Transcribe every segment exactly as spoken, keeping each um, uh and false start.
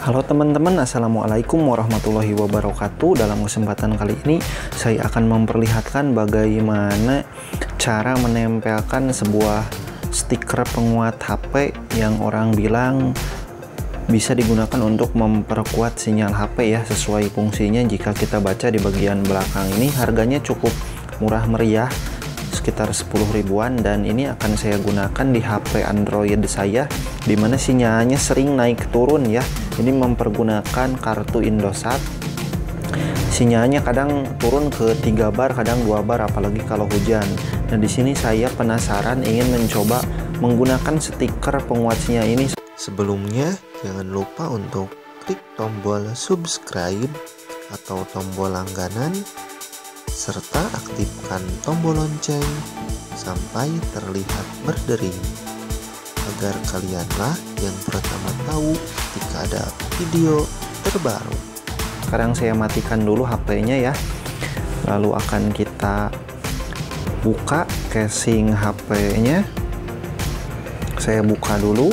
Halo teman-teman, assalamualaikum warahmatullahi wabarakatuh. Dalam kesempatan kali ini saya akan memperlihatkan bagaimana cara menempelkan sebuah stiker penguat H P yang orang bilang bisa digunakan untuk memperkuat sinyal H P ya, sesuai fungsinya. Jika kita baca di bagian belakang ini, harganya cukup murah meriah, sekitar sepuluh ribuan, dan ini akan saya gunakan di H P Android saya, dimana sinyalnya sering naik turun ya. Ini mempergunakan kartu Indosat, sinyalnya kadang turun ke tiga bar, kadang dua bar, apalagi kalau hujan. Nah, di sini saya penasaran ingin mencoba menggunakan stiker penguat sinyal ini. Sebelumnya, jangan lupa untuk klik tombol subscribe atau tombol langganan, serta aktifkan tombol lonceng sampai terlihat berdering, agar kalianlah yang pertama tahu jika ada video terbaru. Sekarang saya matikan dulu H P-nya ya, lalu akan kita buka casing H P-nya. Saya buka dulu.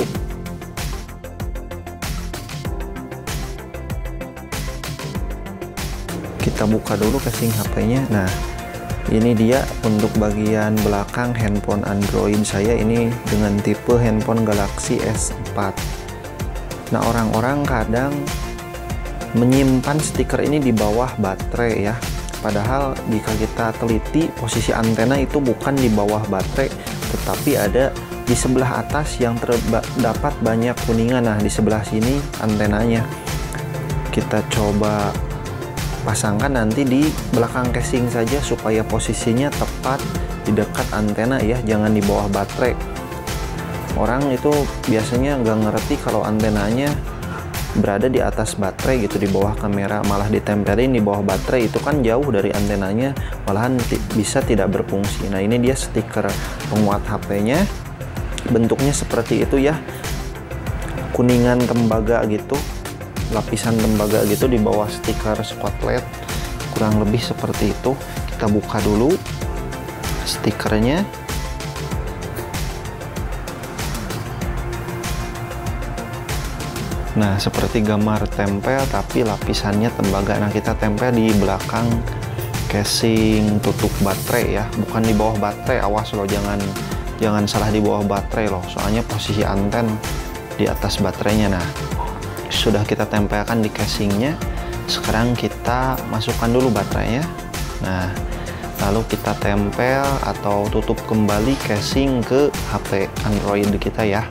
Kita buka dulu casing H P-nya. Nah, ini dia untuk bagian belakang handphone Android saya ini dengan tipe handphone Galaxy S empat. Nah, orang-orang kadang menyimpan stiker ini di bawah baterai ya. Padahal jika kita teliti, posisi antena itu bukan di bawah baterai, tetapi ada di sebelah atas yang terdapat banyak kuningan. Nah, di sebelah sini antenanya. Kita coba pasangkan nanti di belakang casing saja supaya posisinya tepat di dekat antena ya, jangan di bawah baterai. Orang itu biasanya nggak ngerti kalau antenanya berada di atas baterai gitu, di bawah kamera, malah ditempelin di bawah baterai. Itu kan jauh dari antenanya, malahan bisa tidak berfungsi. Nah, ini dia stiker penguat H P-nya, bentuknya seperti itu ya, kuningan tembaga gitu, lapisan tembaga gitu di bawah stiker spotlight, kurang lebih seperti itu. Kita buka dulu stikernya. Nah, seperti gambar tempel tapi lapisannya tembaga. Nah, kita tempel di belakang casing tutup baterai ya, bukan di bawah baterai. Awas loh, jangan jangan salah di bawah baterai loh, soalnya posisi anten di atas baterainya. Nah, sudah kita tempelkan di casingnya. Sekarang kita masukkan dulu baterainya. Nah, lalu kita tempel atau tutup kembali casing ke H P Android kita ya.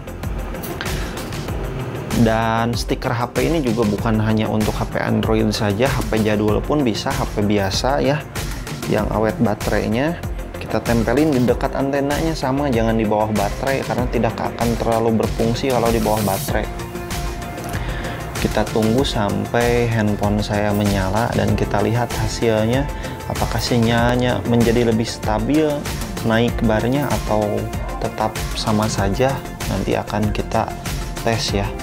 Dan stiker H P ini juga bukan hanya untuk H P Android saja, H P jadul pun bisa, H P biasa ya, yang awet baterainya. Kita tempelin di dekat antenanya, sama, jangan di bawah baterai karena tidak akan terlalu berfungsi kalau di bawah baterai. Kita tunggu sampai handphone saya menyala dan kita lihat hasilnya, apakah sinyalnya menjadi lebih stabil, naik barnya, atau tetap sama saja. Nanti akan kita tes ya.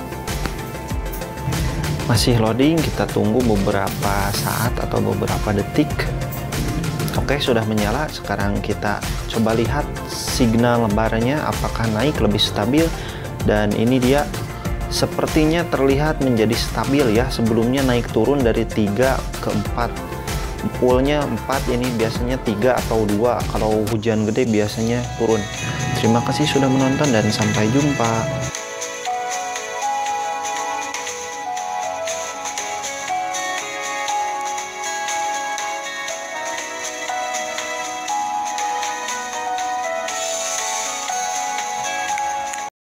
Masih loading, kita tunggu beberapa saat atau beberapa detik. Oke, sudah menyala. Sekarang kita coba lihat signal barnya apakah naik lebih stabil, dan ini dia sepertinya terlihat menjadi stabil ya. Sebelumnya naik turun dari tiga ke empat, poolnya empat, ini biasanya tiga atau dua. Kalau hujan gede biasanya turun. Terima kasih sudah menonton dan sampai jumpa.